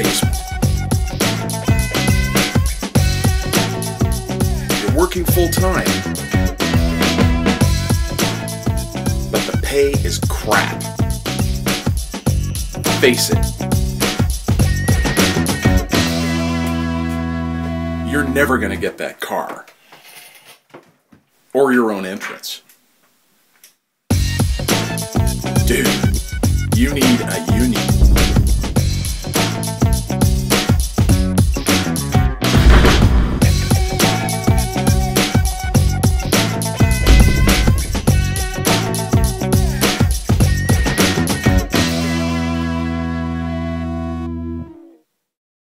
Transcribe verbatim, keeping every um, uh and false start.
basement. You're working full time, but the pay is crap. Face it. You're never going to get that car or your own entrance. Dude, you need a union.